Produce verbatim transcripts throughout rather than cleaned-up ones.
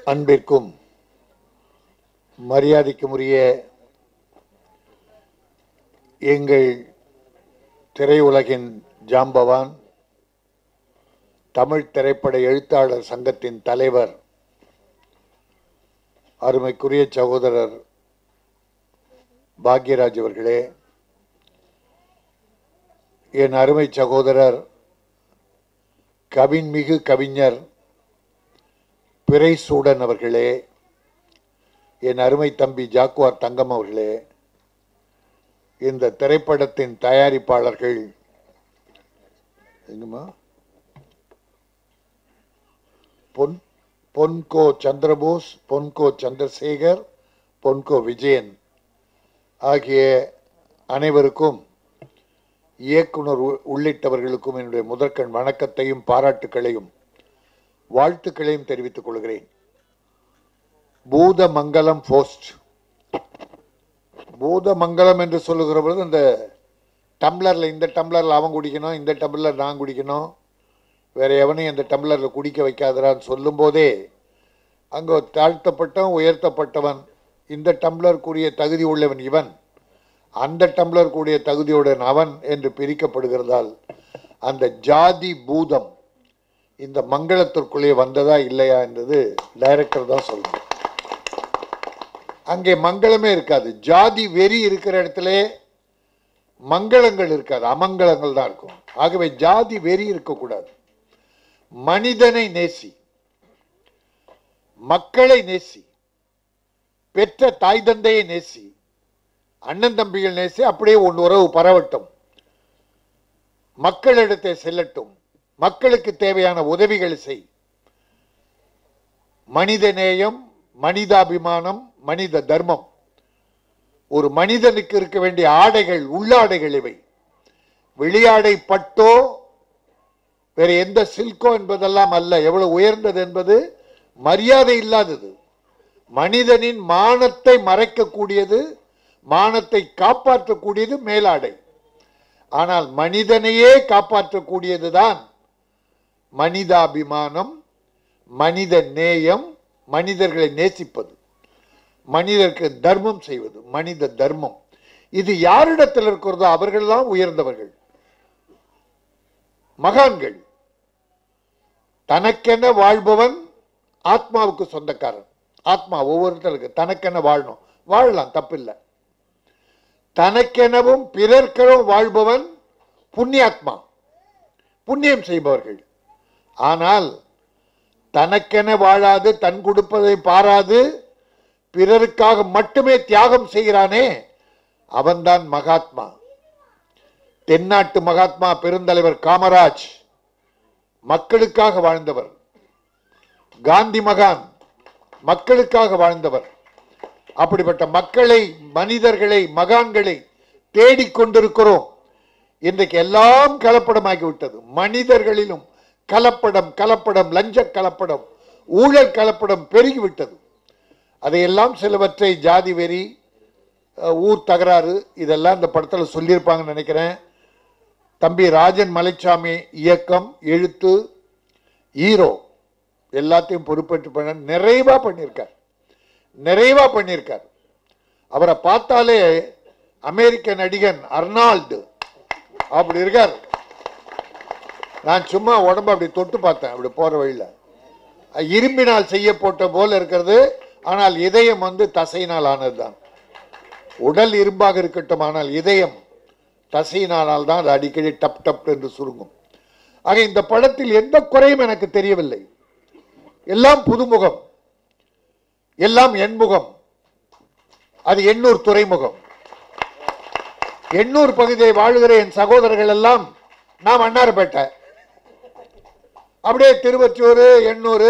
அன்பிற்கும் மரியாதைக்குரிய எங்கள் திரையுலகின் ஜாம்பவான் தமிழ் திரைப்பட எழுத்தாளர் சங்கத்தின் தலைவர் அருமைக்குரிய சகோதரர் பாக்யராஜ் அவர்களே, என் அருமை சகோதரர் கவின்மிகு கவிஞர் பிறைசூடன் அவர்களே, என் அருமை தம்பி ஜாக்குவார் தங்கம் அவர்களே, இந்த திரைப்படத்தின் தயாரிப்பாளர்கள் எங்கம்மா பொன் பொன்கோ சந்திரபோஸ், பொன்கோ சந்திரசேகர், பொன்கோ விஜயன் ஆகிய அனைவருக்கும், இயக்குனர் உள்ளிட்டவர்களுக்கும் என்னுடைய முதற்கண் வணக்கத்தையும் பாராட்டுக்களையும் வாழ்த்துக்களையும் தெரிவித்துக் கொள்கிறேன். பூதமங்கலம் போஸ்ட், பூதமங்கலம் என்று சொல்லுகிற பொழுது இந்த டம்ளர்ல இந்த டம்ளர்ல அவன் குடிக்கணும், இந்த டம்ளர்ல நான் குடிக்கணும், வேற எவனையும் இந்த டம்ளர்ல குடிக்க வைக்காதரான்னு சொல்லும் போதே அங்கே தாழ்த்தப்பட்டவன் உயர்த்தப்பட்டவன், இந்த டம்ளருக்குரிய தகுதி உள்ளவன் இவன், அந்த டம்ளருக்குரிய தகுதியுடன் அவன் என்று பிரிக்கப்படுகிறதால் அந்த ஜாதி பூதம் இந்த மங்களத்திற்குள்ளே வந்ததா இல்லையா என்றது டைரக்டர் தான் சொல்லணும். அங்கே மங்களமே இருக்காது. ஜாதி வெறி இருக்கிற இடத்துல மங்களங்கள் இருக்காது, அமங்கலங்கள் தான் இருக்கும். ஆகவே ஜாதி வெறி இருக்கக்கூடாது. மனிதனை நேசி, மக்களை நேசி, பெற்ற தாய் தந்தையை நேசி, அண்ணன் தம்பிகள் நேசி, அப்படியே ஒன்று உறவு பரவட்டும், மக்களிடத்தை செல்லட்டும், மக்களுக்கு தேவையான உதவிகள் செய். மனித நேயம், மனிதாபிமானம், மனித தர்மம். ஒரு மனிதனுக்கு இருக்க வேண்டிய ஆடைகள் உள்ளாடைகள் இவை. வெளியாடை பட்டோ வேற எந்த சில்கோ என்பதெல்லாம் அல்ல. எவ்வளவு உயர்ந்தது என்பது மரியாதை இல்லாதது. மனிதனின் மானத்தை மறைக்கக்கூடியது, மானத்தை காப்பாற்றக்கூடியது மேலாடை. ஆனால் மனிதனையே காப்பாற்றக்கூடியதுதான் மனிதாபிமானம், மனித நேயம், மனிதர்களை நேசிப்பது, மனிதருக்கு தர்மம் செய்வது, மனித தர்மம். இது யாரிடத்தில் இருக்கிறதோ அவர்கள் தான் உயர்ந்தவர்கள், மகான்கள். தனக்கென வாழ்பவன் ஆத்மாவுக்கு சொந்தக்காரன். ஆத்மா ஒவ்வொருத்தருக்கு தனக்கென வாழணும், வாழலாம், தப்பில்லை. தனக்கெனவும் பிறர்க்கெனவும் வாழ்பவன் புண்ணியாத்மா, புண்ணியம் செய்பவர்கள். ஆனால் தனக்கென வாழாது, தன் கொடுப்பதை பாராது, பிறருக்காக மட்டுமே தியாகம் செய்கிறானே அவன்தான் மகாத்மா. தென்னாட்டு மகாத்மா பெருந்தலைவர் காமராஜ் மக்களுக்காக வாழ்ந்தவர். காந்தி மகான் மக்களுக்காக வாழ்ந்தவர். அப்படிப்பட்ட மக்களை, மனிதர்களை, மகான்களை தேடிக்கொண்டிருக்கிறோம். இன்றைக்கு எல்லாம் கலப்படமாகிவிட்டது. மனிதர்களிலும் கலப்படம், கலப்படம், லஞ்ச கலப்படம், ஊழல் கலப்படம் பெருகிவிட்டது. அதையெல்லாம் சிலவற்றை ஜாதி வெறி, ஊர் தகராறு, இதெல்லாம் இந்த படத்தில் சொல்லியிருப்பாங்கன்னு நினைக்கிறேன். தம்பி ராஜன் மலைச்சாமி இயக்கம், எழுத்து, ஹீரோ எல்லாத்தையும் பொறுப்பேற்று பண்ண நிறைவா பண்ணியிருக்கார், நிறைவா பண்ணியிருக்கார். அவரை பார்த்தாலே அமெரிக்க நடிகன் அர்னால்டு அப்படி இருக்கார். நான் சும்மா உடம்பு அப்படி தொட்டு பார்த்தேன், அப்படி போற வழியில். இரும்பினால் செய்ய போட்ட போல இருக்கிறது, ஆனால் இதயம் வந்து தசையினால் ஆனதுதான். உடல் இரும்பாக இருக்கட்டும், ஆனால் இதயம் தசையினால் தான் அது அடிக்கடி டப் டப் என்று சுருங்கும். ஆக இந்த படத்தில் எந்த குறையும் எனக்கு தெரியவில்லை. எல்லாம் புதுமுகம், எல்லாம் எண்முகம். அது எண்ணூர் துறைமுகம். எண்ணூர் பகுதியை வாழுகிற என் சகோதரர்கள் எல்லாம் நாம் அன்னார்பேட்டை, அப்படியே திருவச்சூர், எண்ணூர்,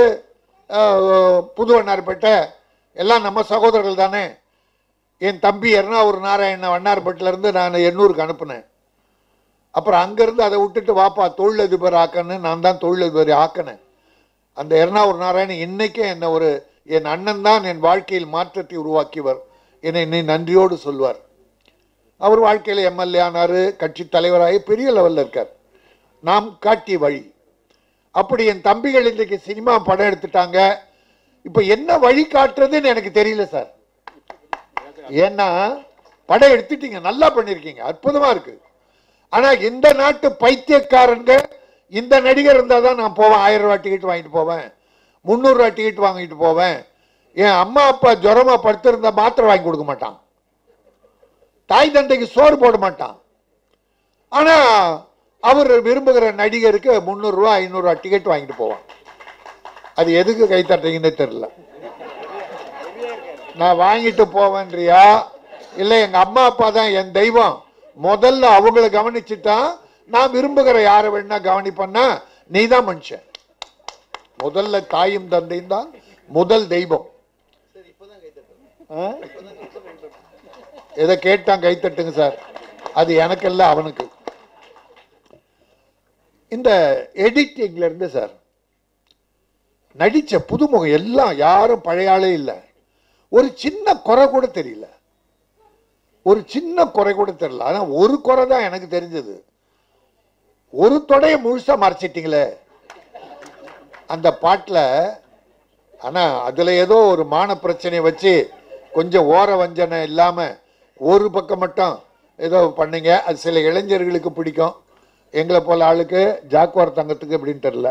புது அன்னார்பேட்டை எல்லாம் நம்ம சகோதரர்கள் தானே. என் தம்பி எர்ணாவூர் நாராயண வண்ணார்பேட்டிலேருந்து நான் எண்ணூருக்கு அனுப்புனேன். அப்புறம் அங்கேருந்து அதை விட்டுட்டு வாப்பா தொழிலதிபர் ஆக்கன்னு நான் தான் தொழிலதிபர் ஆக்கினேன். அந்த எர்ணாவூர் நாராயணன் இன்னைக்கே என்ன ஒரு, என் அண்ணன் தான் என் வாழ்க்கையில் மாற்றத்தை உருவாக்கியவர், என்னை என்னை நன்றியோடு சொல்வார். அவர் வாழ்க்கையில் எம்எல்ஏ ஆனார், கட்சி தலைவராகி பெரிய லெவலில் இருக்கார். நாம் காட்டிய வழி. அப்படி என் தம்பிகள் இன்றைக்கு சினிமா படம் எடுத்துட்டாங்க. இப்ப என்ன வழி காட்டுறதுன்னு எனக்கு தெரியல சார். ஏன்னா படம் எடுத்துட்டீங்க, நல்லா பண்ணிருக்கீங்க, அற்புதமா இருக்கு. ஆனா இந்த நாட்டு பைத்தியக்காரங்க இந்த நடிகர் இருந்தாதான் நான் போவேன், ஆயிரம் ரூபாய் டிக்கெட் வாங்கிட்டு போவேன், முந்நூறு ரூபாய் டிக்கெட் வாங்கிட்டு போவேன். என் அம்மா அப்பா ஜுரமா படுத்திருந்தா மாத்திரை வாங்கி கொடுக்க மாட்டான், தாய் தந்தைக்கு சோறு போட மாட்டான். ஆனா அவர் விரும்புகிற நடிகருக்கு முந்நூறு ரூபாய் ஐநூறு ரூபாய் டிக்கெட் வாங்கிட்டு போவான். அது எதுக்கு கை தட்டுறீங்கன்னு தெரியல. நான் வாங்கிட்டு போவேன்றியா இல்ல எங்க அம்மா அப்பா தான் என் தெய்வம், முதல்ல அவங்கள கவனிச்சுட்டா நான் விரும்புகிற யாரை வேணா கவனிப்பேன்னா நீ தான் மனுஷன். முதல்ல தாயும் தந்தையும் தான் முதல் தெய்வம். எதை கேட்டான் கை தட்டுங்க சார், அது எனக்கு இல்ல அவனுக்கு. இந்த எடிட்டிங்ல இருந்து சார் நடிச்ச புதுமுகம் எல்லாம் யாரும் பழைய ஆளே இல்லை. ஒரு சின்ன குறை கூட தெரியல, ஒரு சின்ன குறை கூட தெரியல. ஆனா ஒரு குறை தான் எனக்கு தெரிஞ்சது, ஒரு தொடைய முழுசா மறைச்சிட்டீங்களே அந்த பாட்டுல. ஆனா அதுல ஏதோ ஒரு மான பிரச்சனையை வச்சு கொஞ்சம் ஓர வஞ்சனை இல்லாம ஒரு பக்கம் மட்டும் ஏதோ பண்ணீங்க. அது சில இளைஞர்களுக்கு பிடிக்கும், எங்களை போல ஆளுக்கு ஜாக்குவார் தங்கத்துக்கு அப்படின்னு தெரியல.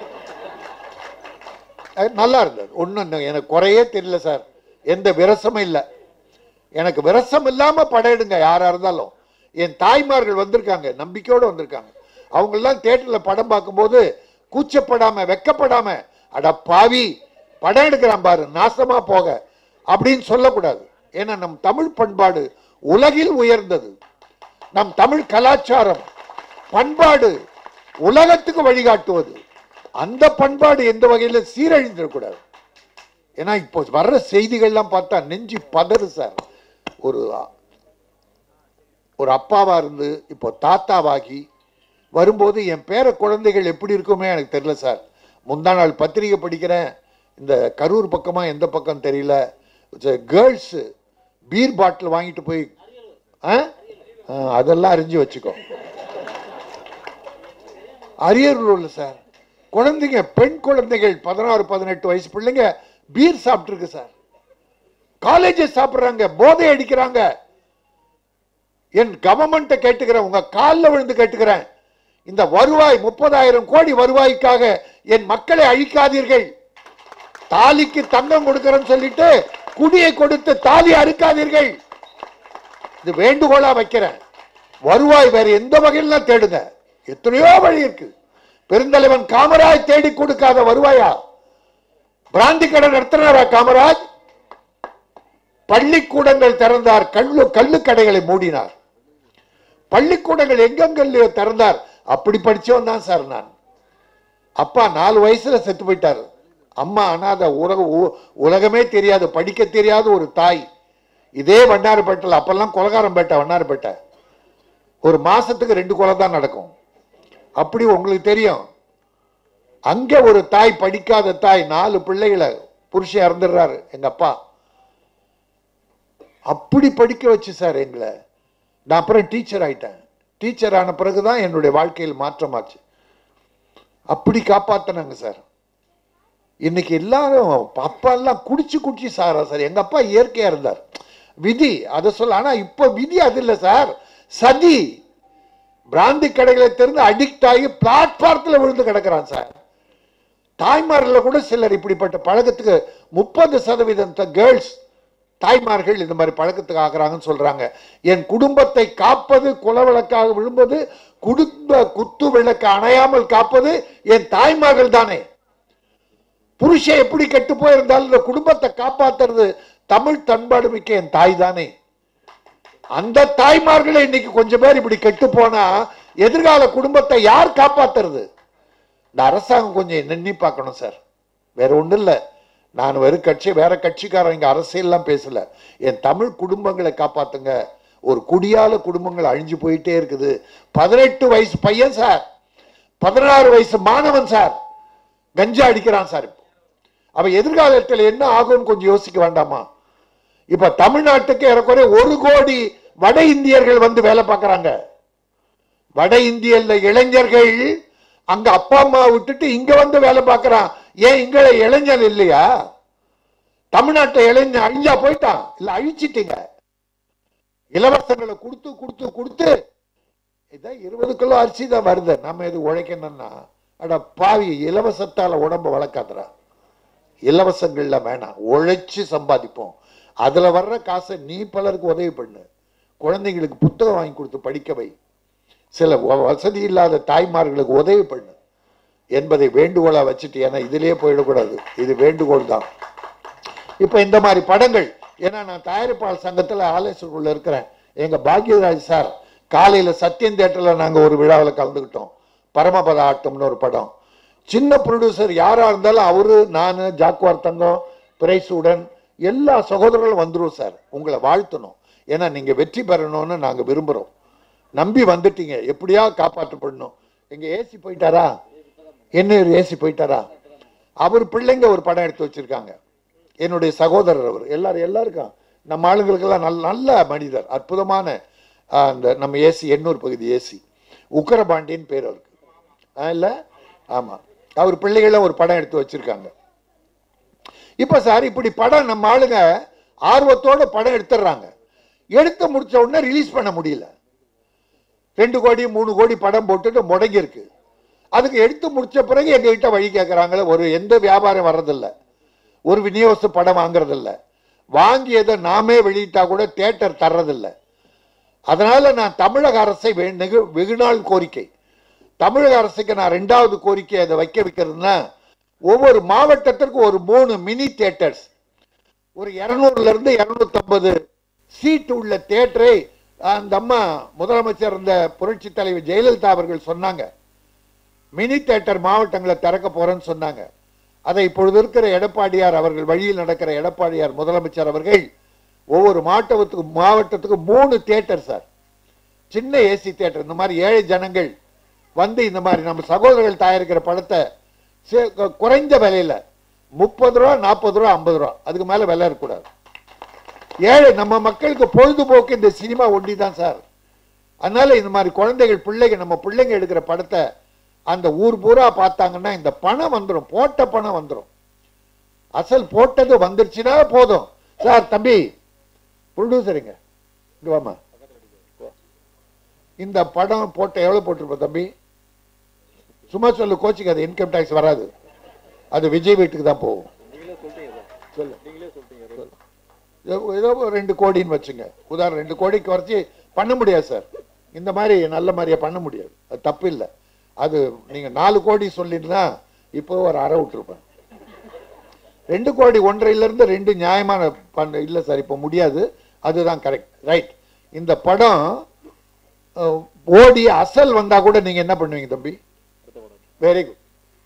நல்லா இருந்தது, ஒன்னும் எனக்கு குறையே தெரியல சார், எந்த விரசமும் இல்லை. எனக்கு விரசம் இல்லாம படம் எடுங்க யாரா இருந்தாலும். என் தாய்மார்கள் வந்திருக்காங்க, நம்பிக்கையோடு வந்திருக்காங்க. அவங்க எல்லாம் தியேட்டர்ல படம் பார்க்கும்போது கூச்சப்படாம வெக்கப்படாம அட பாவி படம் எடுக்கிறான் பாரு நாசமா போக அப்படின்னு சொல்லக்கூடாது. ஏன்னா நம் தமிழ் பண்பாடு உலகில் உயர்ந்தது, நம் தமிழ் கலாச்சாரம் பண்பாடு உலகத்துக்கு வழிகாட்டுவது. அந்த பண்பாடு எந்த வகையில சீரழிந்துடக்கூடாது. ஏன்னா இப்போ வர்ற செய்திகள்லாம் பார்த்தா நெஞ்சு பதறு சார். ஒரு ஒரு அப்பாவா இருந்து இப்போ தாத்தாவாகி வரும்போது என் பேர குழந்தைகள் எப்படி இருக்குமே எனக்கு தெரியல சார். முந்தா நாள் பத்திரிகை படிக்கிறேன், இந்த கரூர் பக்கமா எந்த பக்கம் தெரியல, கேர்ள்ஸ் பீர் பாட்டில் வாங்கிட்டு போய் அதெல்லாம் அறிஞ்சு வச்சுக்கோ. அரியலூர்ல சார் குழந்தைங்க, பெண் குழந்தைகள் பதினாறு பதினெட்டு வயசு பிள்ளைங்க பீர் சாப்பிட்டு இருக்கு சார். காலேஜ் சாப்பிடுறாங்க, போதை அடிக்கிறாங்க. என் கவர்மெண்ட்டை கேட்டுக்கிறேன், உங்க காலில் விழுந்து கேட்டுக்கிறேன், இந்த வருவாய் முப்பதாயிரம் கோடி வருவாய்க்காக என் மக்களை அழிக்காதீர்கள். தாலிக்கு தங்கம் கொடுக்கிறேன்னு சொல்லிட்டு குடியை கொடுத்து தாலி அறுக்காதீர்கள். இது வேண்டுகோளா வைக்கிறேன். வருவாய் வேற எந்த வகையில தேடுங்க, எத்தனையோ வழி இருக்கு. பெருந்தலைவன் காமராஜ் தேடி கொடுக்காத வருவாயா? பிராந்தி கடை நடத்தினாரா காமராஜ்? பள்ளிக்கூடங்கள் திறந்தார், கல்லு கல்லு கடைகளை மூடினார். பள்ளிக்கூடங்கள் எங்கெங்கல்லையோ திறந்தார். அப்படி படிச்சவன் தான் சார் நான். அப்பா நாலு வயசுல செத்து போயிட்டார், அம்மா அனாதை, உலக உலகமே தெரியாது, படிக்க தெரியாத ஒரு தாய். இதே வண்ணாரப்பேட்டையில், அப்பெல்லாம் கொலகாரம்பேட்டை வண்ணாரப்பேட்டை, ஒரு மாசத்துக்கு ரெண்டு கொலை தான் நடக்கும். அப்படி உங்களுக்கு தெரியும். அங்க ஒரு தாய், படிக்காத தாய், நாலு பிள்ளைகளை, புருஷன் இறந்துடுறாரு எங்க அப்பா. அப்படி படிக்க வச்சு சார் எங்களை. நான் அப்புறம் டீச்சர் ஆயிட்டேன். டீச்சர் ஆன பிறகுதான் என்னுடைய வாழ்க்கையில் மாற்றமாச்சு. அப்படி காப்பாத்தினாங்க சார். இன்னைக்கு எல்லாரும் அப்பா எல்லாம் குடிச்சு குடிச்சு சாரா சார். எங்க அப்பா இயற்கையா இருந்தார், விதி அதை சொல்ல. ஆனா இப்ப விதி அது இல்லை சார், சதி. பிராந்தி கடைகளை திறந்து அடிக்ட் ஆகி பிளாட்பாரத்தில் விழுந்து கிடக்கிறான் சார். தாய்மார்கள் கூட சிலர் இப்படிப்பட்ட பழக்கத்துக்கு முப்பது சதவீதம் கேர்ள்ஸ் தாய்மார்கள் இந்த மாதிரி பழக்கத்துக்கு ஆகிறாங்கன்னு சொல்றாங்க. என் குடும்பத்தை காப்பது, குலவிளக்காக விழும்பது, குடும்ப குத்து விளக்கு அணையாமல் காப்பது என் தாய்மார்கள் தானே. புருஷன் எப்படி கெட்டு போயிருந்தாலும் இந்த குடும்பத்தை காப்பாத்துறது தமிழ் பண்பாடு மிக்க என் தாய் தானே. அந்த தாய்மார்களை இன்னைக்கு கொஞ்சம் பேர் இப்படி கெட்டு போனா எதிர்கால குடும்பத்தை யார் காப்பாத்துறது? இந்த அரசாங்கம் கொஞ்சம் எண்ணி பார்க்கணும் சார். வேற ஒண்ணு இல்லை, நான் வெறும் கட்சி வேற கட்சிக்காரன் இங்க அரசியல்லாம் பேசல. என் தமிழ் குடும்பங்களை காப்பாத்துங்க. ஒரு குடியால குடும்பங்கள் அழிஞ்சு போயிட்டே இருக்குது. பதினெட்டு வயசு பையன் சார், பதினாறு வயசு மாணவன் சார் கஞ்சா அடிக்கிறான் சார். அவ எதிர்காலத்தில் என்ன ஆகும்னு கொஞ்சம் யோசிக்க வேண்டாமா? இப்ப தமிழ்நாட்டுக்கு ஏறக்குறைய ஒரு கோடி வட இந்தியர்கள் வந்து வேலை பார்க்கறாங்க. வட இந்தியல்ல இளைஞர்கள் அங்க அப்பா அம்மா விட்டுட்டு இங்க வந்து வேலை பார்க்கறான். ஏன் இங்க இளைஞர் இல்லையா? தமிழ்நாட்டை இளைஞ அழிஞ்சா போயிட்டான், இல்ல அழிச்சிட்டீங்க. இலவசங்களை கொடுத்து கொடுத்து கொடுத்து இதான் இருபது கிலோ அரிசி தான் வருது. நம்ம எது உழைக்கணும்னா அட பாவி, இலவசத்தால உடம்ப வளர்க்காதரா. இலவசங்கள்ல வேணாம், உழைச்சு சம்பாதிப்போம். அதுல வர்ற காசை நீ பலருக்கு உதவி பண்ணு. குழந்தைங்களுக்கு புத்தகம் வாங்கி கொடுத்து படிக்க வை. சில வசதி இல்லாத தாய்மார்களுக்கு உதவி பண்ணு என்பதை வேண்டுகோளா வச்சுட்டு, ஏன்னா இதுலயே போயிடக்கூடாது, இது வேண்டுகோள் தான். இப்ப இந்த மாதிரி படங்கள், ஏன்னா நான் தயாரிப்பாளர் சங்கத்துல ஆலோசனைக்குள்ள இருக்கிறேன். எங்க பாக்யராஜ் சார் காலையில சத்யம் தியேட்டர்ல நாங்க ஒரு விழாவில் கலந்துக்கிட்டோம். பரமபத ஆட்டம்னு ஒரு படம். சின்ன ப்ரொடியூசர் யாரா இருந்தாலும் அவரு, நானு, ஜாக்குவார் தங்கம், பிரைசூடன் எல்லா சகோதரர்களும் வந்துடும் சார். உங்களை வாழ்த்தணும், ஏன்னா நீங்க வெற்றி பெறணும்னு நாங்க விரும்புறோம். நம்பி வந்துட்டீங்க, எப்படியா காப்பாற்றப்படணும். எங்க ஏசி போயிட்டாரா, என்ன ஏசி போயிட்டாரா, அவர் பிள்ளைங்க ஒரு படம் எடுத்து வச்சிருக்காங்க. என்னுடைய சகோதரர் அவர். எல்லாரும் எல்லாருக்கும் நம்ம ஆளுங்களுக்கெல்லாம் நல்ல நல்ல மனிதர், அற்புதமான அந்த நம்ம ஏசி எண்ணூர் பகுதி ஏசி உக்கரபாண்டியன் பேர் அவருக்கு இல்ல. ஆமா, அவர் பிள்ளைகளும் ஒரு படம் எடுத்து வச்சிருக்காங்க. இப்ப சார் இப்படி படம் நம்ம ஆளுங்க ஆர்வத்தோட படம் எடுத்துடுறாங்க. எடுத்து முடிச்ச உடனே ரிலீஸ் பண்ண முடியல. ரெண்டு கோடி மூணு கோடி படம் போட்டுட்டு முடங்கி இருக்கு. அதுக்கு எடுத்து முடிச்ச பிறகு எங்க கிட்ட வழி கேட்கறாங்களே. ஒரு எந்த வியாபாரம் வர்றதில்ல, ஒரு விநியோக படம் வாங்குறதில்ல, வாங்கியதை நாமே வெளியிட்டா கூட தியேட்டர் தர்றதில்லை. அதனால நான் தமிழக அரசை வெகுநாள் கோரிக்கை, தமிழக அரசுக்கு நான் ரெண்டாவது கோரிக்கை அதை வைக்க வைக்கிறதுனா, ஒவ்வொரு மாவட்டத்திற்கு ஒரு மூணு மினி தியேட்டர்ஸ், ஒரு இருநூறுல இருந்து இருநூத்தி ஐம்பது சீட் உள்ள தியேட்டரை அந்த அம்மா முதலமைச்சர் இந்த புரட்சி தலைவர் ஜெயலலிதா அவர்கள் சொன்னாங்க. மினி தியேட்டர் மாவட்டங்களை திறக்க போறேன்னு சொன்னாங்க. அதை இப்பொழுது இருக்கிற எடப்பாடியார் அவர்கள் வழியில் நடக்கிற எடப்பாடியார் முதலமைச்சர் அவர்கள் ஒவ்வொரு மாவட்டத்துக்கு மாவட்டத்துக்கு மூணு தியேட்டர் சார், சின்ன ஏசி தியேட்டர். இந்த மாதிரி ஏழை ஜனங்கள் வந்து இந்த மாதிரி நம்ம சகோதரர்கள் தயாரிக்கிற படத்தை குறைந்த விலையில முப்பது ரூபா நாற்பது ரூபா ஐம்பது ரூபா அதுக்கு மேல விலை இருக்கக்கூடாது. ஏழை நம்ம மக்களுக்கு பொழுதுபோக்கு இந்த சினிமா ஒண்டி தான் சார். அதனால இந்த மாதிரி குழந்தைகள் பிள்ளைங்க நம்ம பிள்ளைங்க எடுக்கிற படத்தை அந்த ஊர் பூரா பார்த்தாங்கன்னா இந்த பணம் வந்துடும், போட்ட பணம் வந்துடும். அசல் போட்டது வந்துருச்சுன்னா போதும் சார். தம்பி ப்ரொடியூசருங்க இங்க வாமா, இந்த படம் போட்ட எவ்வளவு போட்டிருப்போம் தம்பி? சும்மா சொல்லு, கோச்சிக்கு அது இன்கம் டாக்ஸ் வராது, அது விஜய் வீட்டுக்கு தான் போகும். ஏதோ ரெண்டு கோடின்னு வச்சுங்க உதாரணம். ரெண்டு கோடிக்கு குறைச்சி பண்ண முடியாது சார். இந்த மாதிரி நல்ல மாதிரியா பண்ண முடியாது, அது தப்பு இல்லை. அது நீங்க நாலு கோடி சொல்லிட்டுனா இப்போ ஒரு அரை விட்டுருப்பேன். ரெண்டு கோடி ஒன்றரைல இருந்து ரெண்டு நியாயமான பண்ண இல்லை சார், இப்போ முடியாது, அதுதான் கரெக்ட். ரைட். இந்த படம் ஓடி அசல் வந்தா கூட நீங்க என்ன பண்ணுவீங்க தம்பி? Very good.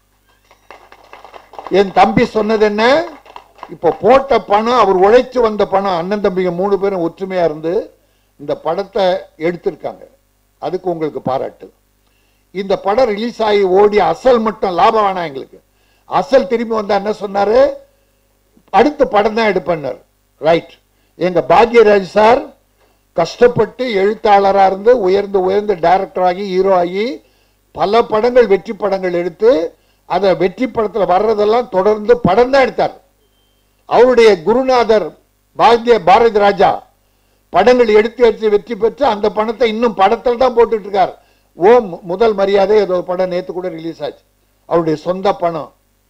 என் தம்பி சொன்னது என்ன, இப்ப போட்ட பணம், அவர் உழைச்சு வந்த பணம், அண்ணன் தம்பிங்க மூணு பேரும் ஒற்றுமையா இருந்து இந்த படத்தை எடுத்திருக்காங்க. அதுக்கு உங்களுக்கு பாராட்டு. இந்த படம் ரிலீஸ் ஆகி ஓடி அசல் மட்டும் லாபம் வேணாம் எங்களுக்கு. அசல் திரும்பி வந்தா என்ன சொன்னாரு, அடுத்த படம் தான் எடுப்பார். ரைட். எங்க பாக்யராஜ் சார் கஷ்டப்பட்டு எழுத்தாளராக இருந்து உயர்ந்து உயர்ந்து டைரக்டர் ஆகி ஹீரோ ஆகி பல படங்கள் வெற்றி படங்கள் எடுத்து அதை வெற்றி படத்தில் வர்றதெல்லாம் தொடர்ந்து படம் தான் எடுத்தார். அவருடைய குருநாதர் பாரதிய பாரதி ராஜா படங்கள் எடுத்து எடுத்து வெற்றி பெற்று அந்த பணத்தை இன்னும் படத்தில் தான் போட்டுட்டு இருக்கார். ஓம் முதல் மரியாதை ஏதோ படம் நேற்று கூட ரிலீஸ் ஆச்சு, அவருடைய சொந்த பணம்.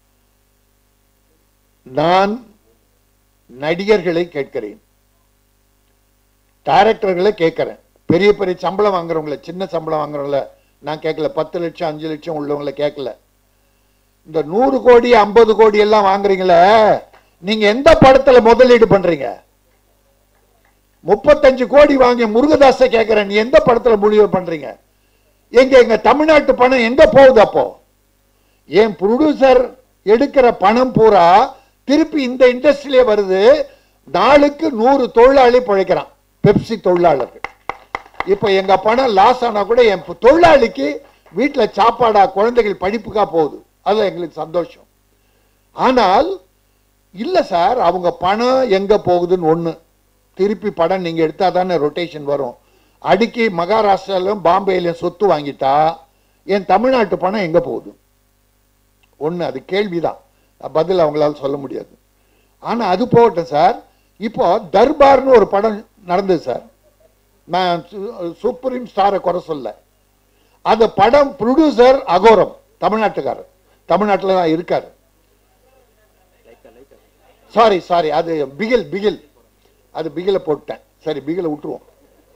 நான் நடிகர்களை கேட்கிறேன், டைரக்டர்களை கேட்கிறேன். பெரிய பெரிய சம்பளம் வாங்குறவங்கள, சின்ன சம்பளம் வாங்குறவங்கள நான் கேட்கல. பத்து லட்சம் அஞ்சு லட்சம் உள்ளவங்களை கேட்கல. இந்த நூறு கோடி ஐம்பது கோடி எல்லாம் வாங்குறீங்களே, நீங்க எந்த படத்துல முதலீடு பண்றீங்க? முப்பத்தஞ்சு கோடி வாங்கி முருகதாச கேட்கிறேன், நீ எந்த படத்துல முடிவு பண்றீங்க? எங்க எங்க தமிழ்நாட்டு பணம் எங்க போகுது? அப்போ ஏன் ப்ரொடியூசர் எடுக்கிற பணம் பூரா திருப்பி இந்த இண்டஸ்ட்ரியிலே வருது. நாளுக்கு நூறு தொழிலாளி பிழைக்கிறான், பெப்சி தொழிலாளர்கள். இப்ப எங்க பணம் லாஸ் ஆனா கூட என் தொழிலாளிக்கு வீட்டுல சாப்பாடா குழந்தைகள் படிப்புக்கா போகுது, அது எங்களுக்கு சந்தோஷம். ஆனால் இல்ல சார், அவங்க பணம் எங்க போகுதுன்னு ஒண்ணு, திருப்பி படம் நீங்க எடுத்தா தானே ரொட்டேஷன் வரும். அடிக்கி மகாராஷ்டிராலும் பாம்பேலையும் சொத்து வாங்கிட்டா என் தமிழ்நாட்டு பணம் எங்க போகுது? ஒண்ணு, அது கேள்விதான், பதில் அவங்களால சொல்ல முடியாது. ஆனால் அது போகட்டும் சார். இப்போ தர்பார்னு ஒரு படம் நடந்தது சார். நான் சூப்பரின் ஸ்டாரை குறை சொல்ல. அந்த படம் ப்ரொடியூசர் அகோரம், தமிழ்நாட்டுக்காரர், தமிழ்நாட்டில் தான் இருக்காரு. சாரி சாரி அது பிகில் பிகில் அது பிகில போட்டேன். சரி, பிகில விட்டுருவோம்.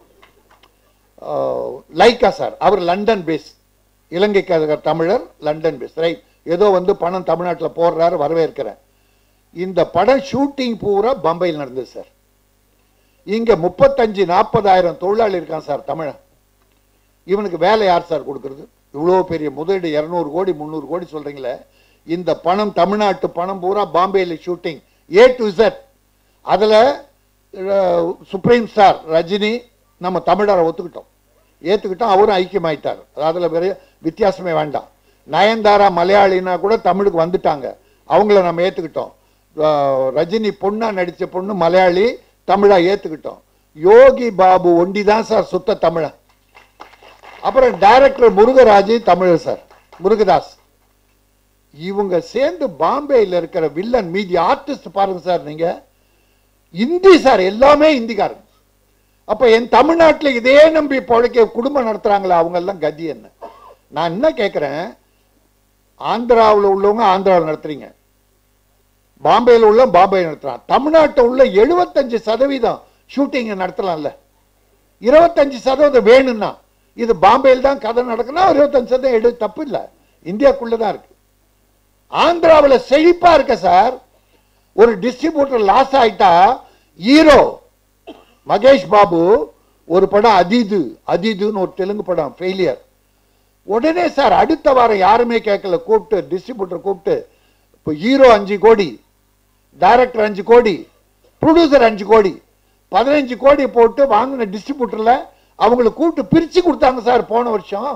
லைக்கா சார், அவர் லண்டன் பேஸ், இலங்கைக்கார தமிழர், லண்டன் பேஸ். ரைட், ஏதோ வந்து பணம் தமிழ்நாட்டில் போடுறாரு, வரவேற்கிறேன். இந்த படம் ஷூட்டிங் பூரா பம்பையில் நடந்தது சார். இங்க முப்பத்தஞ்சு நாற்பதாயிரம் தொழிலாளி இருக்கான் சார் தமிழன். இவனுக்கு வேலை யார் சார் கொடுக்கறது? இவ்வளோ பெரிய முதலீடு, இருநூறு கோடி முந்நூறு கோடி சொல்றீங்களே. இந்த பணம் தமிழ்நாட்டு பணம் பூரா பாம்பேல ஷூட்டிங், ஏ டு இசட். அதுல சுப்ரீம் ஸ்டார் ரஜினி நம்ம தமிழரை ஒத்துக்கிட்டோம், ஏத்துக்கிட்டோம், அவரும் ஐக்கியமாயிட்டார். அதுல பெரிய வித்தியாசமே வேண்டாம். நயன்தாரா மலையாளினா கூட தமிழுக்கு வந்துட்டாங்க, அவங்கள நம்ம ஏத்துக்கிட்டோம். ரஜினி பொண்ணா நடிச்ச பொண்ணு மலையாளி, தமிழா ஏத்துக்கிட்டோம். யோகி பாபு ஒண்டி தான் சார் சுத்த தமிழன். அப்புறம் டைரக்டர் முருகராஜ் தமிழர் சார், முருகதாஸ். இவங்க சேர்ந்து பாம்பேயில் இருக்கிற வில்லன் மீதி ஆர்டிஸ்ட் பாருங்க சார். நீங்க இந்தி சார், எல்லாமே இந்திக்காரங்க. அப்ப என் தமிழ்நாட்டில் இதே நம்பி பொழைக்க குடும்பம் நடத்துறாங்களா? அவங்க எல்லாம் கதி என்ன? நான் என்ன கேட்கிறேன், ஆந்திராவில் உள்ளவங்க ஆந்திராவில் நடத்துறீங்க, பாம்பேயில் உள்ள பாம்பே நடத்துறான். தமிழ்நாட்டில் உள்ள எழுபத்தஞ்சு சதவீதம் ஷூட்டிங் நடத்தலாம்ல. இருபத்தஞ்சு சதவீதம் வேணும்னா இது பாம்பேயில் தான் கதை நடக்கணும். இருபத்தஞ்சு சதவீதம் எடு, தப்பு இல்லை, இந்தியாக்குள்ளதான் இருக்கு. ஆந்திராவில் செழிப்பா இருக்க சார். ஒரு டிஸ்ட்ரிபியூட்டர் லாஸ் ஆயிட்டா, ஹீரோ மகேஷ் பாபு ஒரு படம் அதீது அதீதுன்னு ஒரு தெலுங்கு படம் ஃபெயிலியர். உடனே சார் அடுத்த வாரம் யாருமே கேட்கல, கூப்பிட்டு டிஸ்ட்ரிபியூட்டர் கூப்பிட்டு, இப்போ ஹீரோ அஞ்சு கோடி, டைரக்டர் அஞ்சு கோடி, ப்ரொடியூசர் அஞ்சு கோடி, பதினஞ்சு கோடி போட்டு வாங்கின டிஸ்ட்ரிபியூட்டர்ல அவங்களுக்கு கூப்பிட்டு பிரிச்சு கொடுத்தாங்க சார் போன வருஷம்.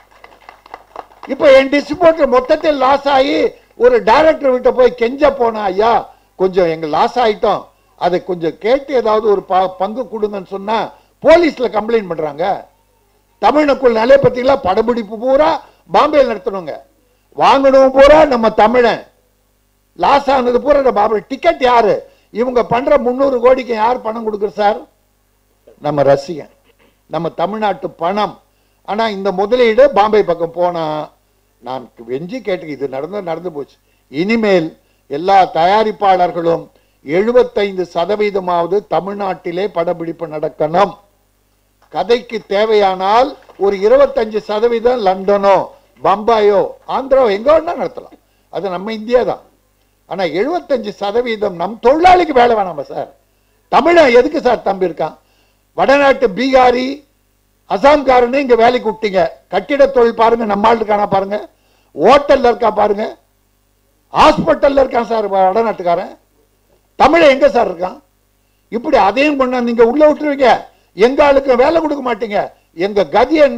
இப்போ என் டிஸ்ட்ரிபியூட்டர் மொத்தத்தில் லாஸ் ஆகி ஒரு டைரக்டர் விட்ட போய் கெஞ்ச போனா, ஐயா கொஞ்சம் எங்க லாஸ் ஆயிட்டோம், அதை கொஞ்சம் கேட்டு ஏதாவது ஒரு பங்கு கொடுங்கன்னு சொன்னா போலீஸ்ல கம்ப்ளைண்ட் பண்றாங்க. தமிழுக்குள் நிலைய பத்திங்களா? படப்பிடிப்பு பூரா பாம்பேயில் நடத்தணுங்க, வாங்கணும் பூரா நம்ம தமிழன், லாஸ் ஆனது பூரா பாம்பே. டிக்கெட் யாரு? இவங்க பண்ற முன்னூறு கோடிக்கு யார் பணம் கொடுக்குற சார்? நம்ம ரசிகன், நம்ம தமிழ்நாட்டு பணம். ஆனா இந்த முதலீடு பாம்பே பக்கம் போனா, நான் வெஞ்சி கேட்டு, இது நடந்து நடந்து போச்சு. இனிமேல் எல்லா தயாரிப்பாளர்களும் எழுபத்தைந்து சதவீதமாவது தமிழ்நாட்டிலே படப்பிடிப்பு நடக்கணும். கதைக்கு தேவையானால் ஒரு இருபத்தஞ்சு சதவீதம் லண்டனோ பம்பாயோ ஆந்திராவோ எங்க வேணா நடத்தலாம், அது நம்ம இந்தியா தான். ஆனா எழுபத்தஞ்சு சதவீதம் நம் தொழிலாளிக்கு வேலை வேணாமா சார்? தமிழன் எதுக்கு சார் தம்பி இருக்கான்? வடநாட்டு பீகாரி அசாம்காரனு இங்க வேலைக்கு விட்டீங்க. கட்டிட தொழில் பாருங்க, நம்மால் இருக்கானா பாருங்க, ஹோட்டல்ல இருக்கா பாருங்க, ஹாஸ்பிட்டல்ல இருக்கான் சார் வடநாட்டுக்காரன். தமிழன் எங்க சார் இருக்கான்? இப்படி அதையும் கொண்டா நீங்க உள்ள விட்டுருவீங்க, எங்க ஆளுக்கு வேலை கொடுக்க மாட்டீங்க. எங்க கதி என்ன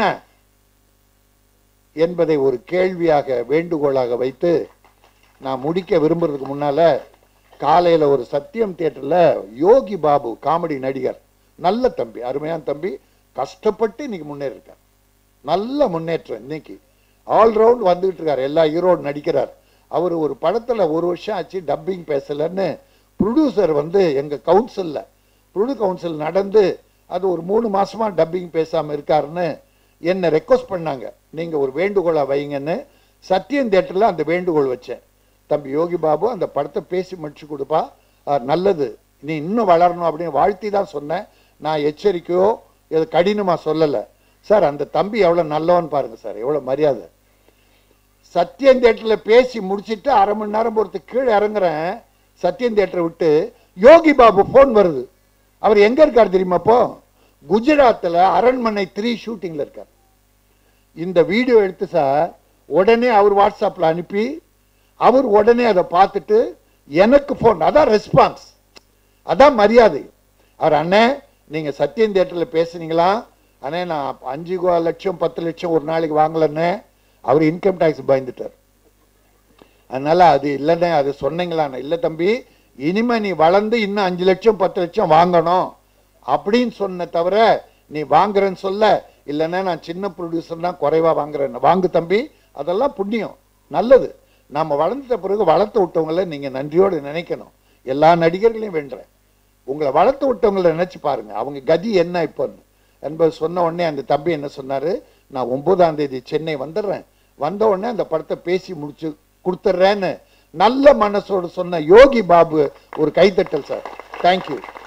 என்பதை ஒரு கேள்வியாக வேண்டுகோளாக வைத்து நான் முடிக்க விரும்புறதுக்கு முன்னால, காலையில ஒரு சத்தியம் தியேட்டர்ல யோகி பாபு காமெடி நடிகர், நல்ல தம்பி, அருமையான தம்பி, கஷ்டப்பட்டு இன்னைக்கு முன்னேறிருக்கார், நல்ல முன்னேற்றம். இன்னைக்கு ஆல்ரவுண்ட் வந்துகிட்டு இருக்காரு, எல்லா ஹீரோடு நடிக்கிறார். அவர் ஒரு படத்துல ஒரு வருஷம் ஆச்சு டப்பிங் பேசலன்னு ப்ரொடியூசர் வந்து எங்க கவுன்சில்ல ப்ரொடியூ கவுன்சில் நடந்து அது ஒரு மூணு மாசமா டப்பிங் பேசாம இருக்காருன்னு என்ன ரெக்வஸ்ட் பண்ணாங்க, நீங்க ஒரு வேண்டுகோளா வைங்கன்னு. சத்தியம் தியேட்டர்ல அந்த வேண்டுகோள் வச்சேன், தம்பி யோகி பாபு அந்த படத்தை பேசி முடிச்சு கொடுப்பா, நல்லது, நீ இன்னும் வளரணும் அப்படின்னு வாழ்த்தி தான் சொன்னேன். நான் எச்சரிக்கையோ இது கடினமா சொல்லலை சார். அந்த தம்பி எவ்வளவு நல்லவன் பாருங்க சார், எவ்வளவு மரியாதை. சத்தியம் தியேட்டர்ல பேசி முடிச்சுட்டு அரை மணி நேரம் பொறுத்து கீழே இறங்குறேன் சத்தியம் தியேட்டரை விட்டு, யோகி பாபு போன் வருது. அவர் எங்க இருக்காரு தெரியுமா? இப்போ குஜராத்தில் அரண்மனை த்ரீ ஷூட்டிங்ல இருக்கார். இந்த வீடியோ எடுத்து சார் உடனே அவர் வாட்ஸ்அப்ல அனுப்பி, அவர் உடனே அதை பார்த்துட்டு எனக்கு போன், அதான் ரெஸ்பான்ஸ், அதான் மரியாதை. அவர் அண்ணே நீங்க சத்தியம் தியேட்டர்ல பேசுனீங்களா? அண்ணே நான் அஞ்சு லட்சம் பத்து லட்சம் ஒரு நாளைக்கு வாங்கலன்னு அவர் இன்கம் டாக்ஸ் பயந்துட்டார். அதனால அது இல்லைன்னு அது சொன்னீங்களா? இல்லை தம்பி, இனிமே நீ வளர்ந்து இன்னும் அஞ்சு லட்சம் பத்து லட்சம் வாங்கணும் அப்படின்னு சொன்ன தவிர நீ வாங்குறேன்னு சொல்ல, இல்லைன்னா நான் சின்ன ப்ரொடியூசர் தான் குறைவா வாங்குறேன்னு. வாங்கு தம்பி, அதெல்லாம் புண்ணியம், நல்லது. நம்ம வளர்ந்த பிறகு வளர்த்து விட்டவங்கள நீங்க நன்றியோடு நினைக்கணும். எல்லா நடிகர்களையும் வென்றேன். உங்களை வளர்த்து விட்டவங்களை நினைச்சு பாருங்க, அவங்க கதி என்ன இப்போ என்பது சொன்ன உடனே அந்த தம்பி என்ன சொன்னாரு, நான் ஒன்பதாம் தேதி சென்னை வந்துடுறேன், வந்த உடனே அந்த படத்தை பேசி முடிச்சு கொடுத்துட்றேன்னு நல்ல மனசோடு சொன்ன யோகி பாபு ஒரு கைத்தட்டல் சார். தேங்க்யூ.